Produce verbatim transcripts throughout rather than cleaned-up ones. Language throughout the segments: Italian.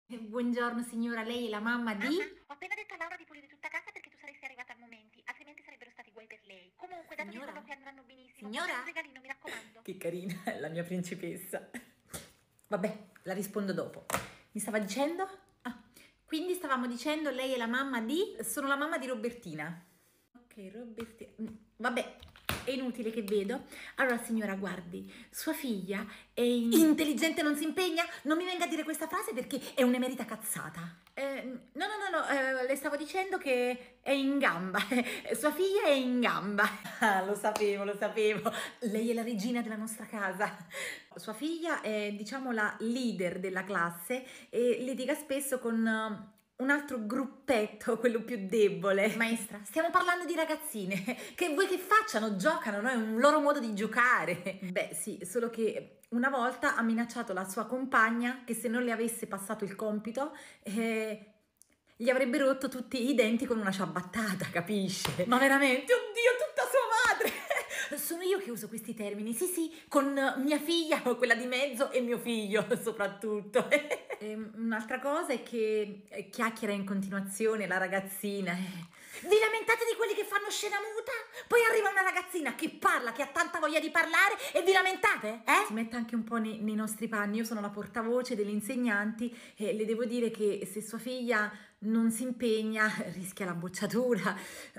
Eh, Buongiorno signora, lei è la mamma di... Mamma, ho appena detto a Laura di pulire tutta casa perché tu saresti arrivata a momenti, altrimenti sarebbero stati guai per lei. Comunque, dato che i Signora? colloqui andranno benissimo, facciamo Signora? un regalino, mi raccomando. Che carina, è la mia principessa. Vabbè, la rispondo dopo. Mi stava dicendo? Ah, quindi stavamo dicendo lei è la mamma di... Sono la mamma di Robertina. Ok, Robertina... mm, Vabbè, è inutile che vedo. Allora signora, guardi, sua figlia è in- intelligente, non si impegna? Non mi venga a dire questa frase perché è un'emerita cazzata. Eh, no, no, no, no, eh, le stavo dicendo che è in gamba. Sua figlia è in gamba. Ah, lo sapevo, lo sapevo. Lei è la regina della nostra casa. Sua figlia è, diciamo, la leader della classe e litiga spesso con eh, un altro gruppetto, quello più debole. Maestra, stiamo parlando di ragazzine. Che vuoi che facciano? Giocano, no? È un loro modo di giocare. Beh, sì, solo che una volta ha minacciato la sua compagna che se non le avesse passato il compito, eh, gli avrebbe rotto tutti i denti con una ciabattata, capisce? Ma veramente, oddio, tutta sua madre! Sono io che uso questi termini, sì sì, con mia figlia, quella di mezzo e mio figlio soprattutto. E un'altra cosa è che eh, chiacchiera in continuazione la ragazzina. eh. Vi lamentate di quelli che fanno scena muta? Poi arriva una ragazzina che parla, che ha tanta voglia di parlare e vi lamentate? Eh? Si mette anche un po' nei, nei nostri panni. Io sono la portavoce delle insegnanti e le devo dire che se sua figlia non si impegna rischia la bocciatura,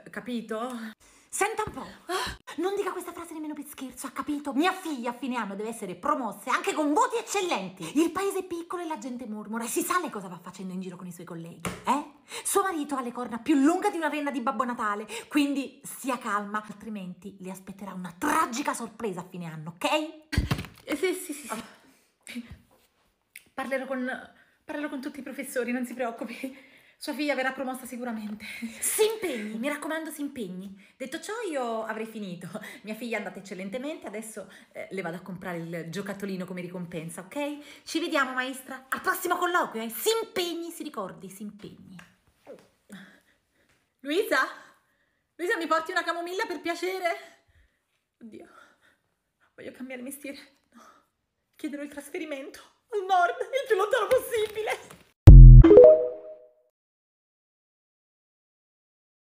capito? Senta un po', non dica questa frase nemmeno per scherzo, ha capito? Mia figlia a fine anno deve essere promossa anche con voti eccellenti. Il paese è piccolo e la gente mormora e si sa lei cosa va facendo in giro con i suoi colleghi, eh? Suo marito ha le corna più lunghe di una renna di Babbo Natale, quindi stia calma, altrimenti le aspetterà una tragica sorpresa a fine anno, ok? Eh, sì, sì, sì, sì. Parlerò con, parlerò con tutti i professori, non si preoccupi. Sua figlia verrà promossa sicuramente. Si impegni, mi raccomando, si impegni. Detto ciò, io avrei finito. Mia figlia è andata eccellentemente, adesso eh, le vado a comprare il giocattolino come ricompensa, ok? Ci vediamo, maestra. Al prossimo colloquio, eh? Si impegni, si ricordi, si impegni. Luisa? Luisa, mi porti una camomilla per piacere? Oddio, voglio cambiare mestiere. No, chiederò il trasferimento al nord, il più lontano possibile.